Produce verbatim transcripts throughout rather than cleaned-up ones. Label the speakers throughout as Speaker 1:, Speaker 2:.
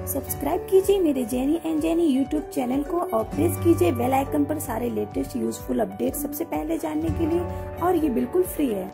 Speaker 1: Subscribe कीजिए मेरे Jenny and Jenny YouTube channel को और प्रेस कीजिए बेल आइकन पर सारे लेटेस्ट यूजफुल अपडेट सबसे पहले जानने के लिए, और ये बिल्कुल फ्री है।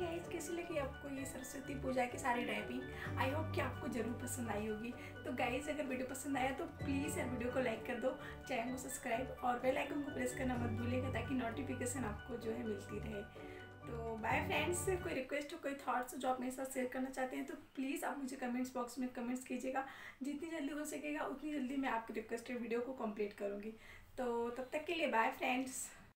Speaker 2: गाइस कैसी लगी आपको ये सरस्वती पूजा की सारी रैपिंग। आई होप कि आपको ज़रूर पसंद आई होगी। तो गाइस अगर वीडियो पसंद आया तो प्लीज़ यार वीडियो को लाइक कर दो, चैनल को सब्सक्राइब और बेल आइकन को प्रेस करना मत भूलिएगा ताकि नोटिफिकेशन आपको जो है मिलती रहे। तो बाय फ्रेंड्स, कोई रिक्वेस्ट हो, कोई थॉट्स जो आप मेरे साथ शेयर करना चाहते हैं तो प्लीज़ आप मुझे कमेंट्स बॉक्स में कमेंट्स कीजिएगा। जितनी जल्दी हो सकेगा उतनी जल्दी मैं आपकी रिक्वेस्टेड वीडियो को कंप्लीट करूँगी। तो तब तक के लिए बाय फ्रेंड्स।